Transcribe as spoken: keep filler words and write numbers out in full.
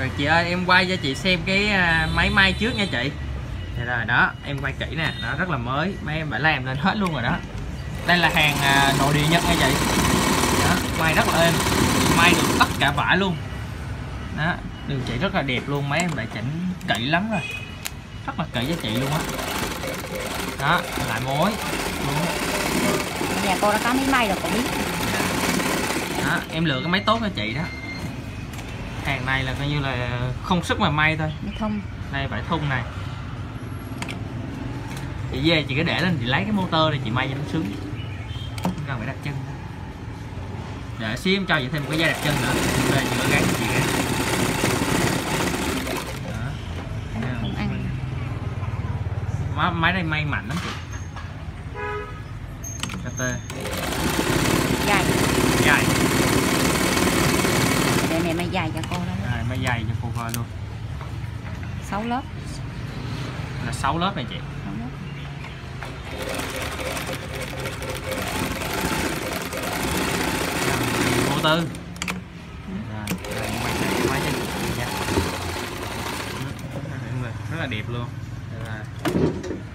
Rồi chị ơi, em quay cho chị xem cái máy may trước nha chị. Thì rồi đó, em quay kỹ nè, nó rất là mới, mấy em đã làm lên hết luôn rồi đó. Đây là hàng à, nội địa Nhật nha chị. Đó, may rất là êm, may được tất cả vải luôn. Đó, đường chỉ rất là đẹp luôn, mấy em đã chỉnh kỹ lắm rồi, rất là kỹ cho chị luôn á. Đó. Đó, lại mối. Nhà cô đã có máy may rồi cô biết. Đó, em lựa cái máy tốt cho chị đó. Hàng này là coi như là không sức mà may thôi. Máy thun. Đây vải thun này. Chị về chị cứ để lên, chị lấy cái motor này chị may cho nó sướng. Không cần phải đặt chân nữa. Để xíu em cho chị thêm một cái dây đặt chân nữa. Về chị gắn chị gắn. Không ăn. Má, máy này may mạnh lắm chị. ca tê. Dài. Dài. Để mẹ may dài cho cô đó. Rồi, may dày cho cô coi luôn. sáu lớp. Là sáu lớp này chị. sáu lớp. Vô tư. Rồi, rồi quay lại quay cho chị nha. Rất là đẹp luôn. Rồi.